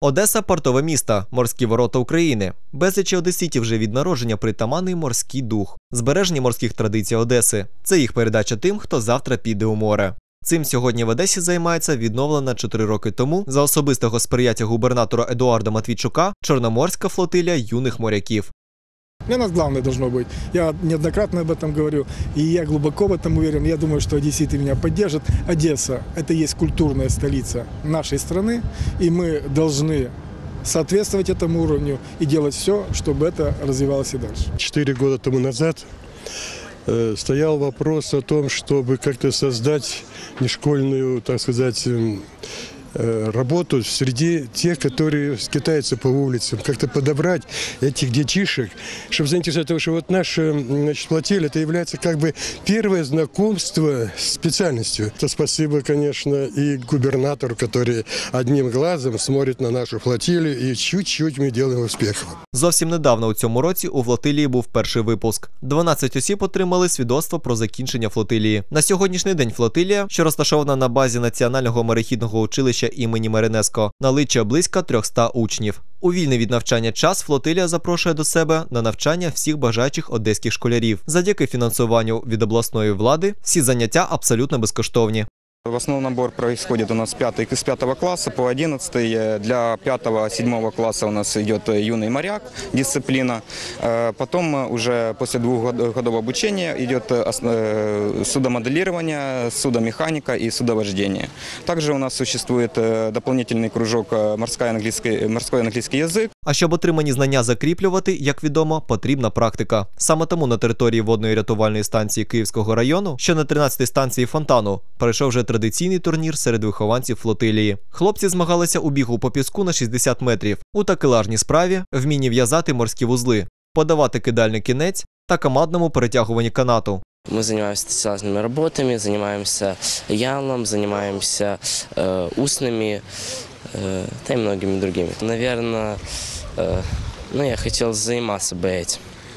Одеса – портове місто, морські ворота України. Безлічі одеситів вже від народження притаманний морський дух. Збереження морських традицій Одеси – це їх передача тим, хто завтра піде у море. Цим сьогодні в Одесі займається відновлена 4 роки тому за особистого сприяння губернатора Едуарда Матвійчука Чорноморська флотилія юних моряків. Для нас главное должно быть, я неоднократно об этом говорю, и я глубоко в этом уверен, я думаю, что одесситы меня поддержат. Одесса – это есть культурная столица нашей страны, и мы должны соответствовать этому уровню и делать все, чтобы это развивалось и дальше. 4 года тому назад стоял вопрос о том, чтобы как-то создать нешкольную, так сказать, работу среди тех, которые скитаются по улицам, как-то подобрать этих детишек, чтобы заинтересовать того, что вот наша флотилия, это является как бы первое знакомство с специальностью. Это спасибо, конечно, и губернатору, который одним глазом смотрит на нашу флотилию, и чуть-чуть мы делаем успехов. Зовсім недавно у цьому році у флотилії був перший випуск. 12 осіб отримали свідоцтво про закінчення флотилії. На сьогоднішній день флотилія, що розташована на базі Національного морехідного училища імені Маринеско, налічує близько 300 учнів. У вільний від навчання час флотилія запрошує до себе на навчання всіх бажаючих одеських школярів. Завдяки фінансуванню від обласної влади всі заняття абсолютно безкоштовні. В основном набор происходит у нас с 5 класса по 11. Для 5-7 класса у нас идет юный моряк, дисциплина. Потом уже после 2 годов обучения идет судомоделирование, судомеханика и судовождение. Также у нас существует дополнительный кружок морской английский язык. А щоб отримані знання закріплювати, як відомо, потрібна практика. Саме тому на території водної рятувальної станції Київського району, що на 13-й станції Фонтану, пройшов вже традиційний турнір серед вихованців флотилії. Хлопці змагалися у бігу по піску на 60 метрів, у такелажній справі, вмінні в'язати морські вузли, подавати кидальний кінець та командному перетягуванні канату. Мы занимаемся разными работами, занимаемся ялом, занимаемся устными, да и многими другими. Наверное, я хотел заниматься бы этим,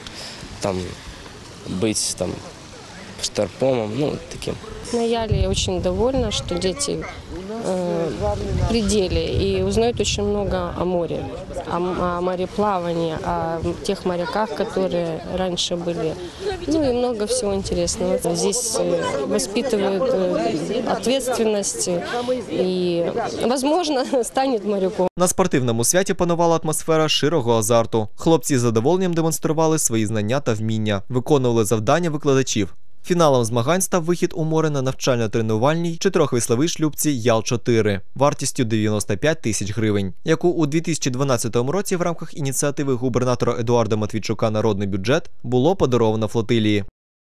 быть штарпомом, таким. На Яле я очень довольна, что дети в пределе и узнают очень много о море, о мореплавании, о тех моряках, которые раньше были, и много всего интересного. Здесь воспитывают ответственность и, возможно, станет моряком. На спортивному святі панувала атмосфера щирого азарту. Хлопці з задоволенням демонстрували свої знання та вміння, виконували завдання викладачів. Фіналом змагань став вихід у море на навчально-тренувальній 4-весловій шлюпці Ял-4 вартістю 95 тисяч гривень, яку у 2012 році в рамках ініціативи губернатора Едуарда Матвійчука «Народний бюджет» було подаровано флотилії.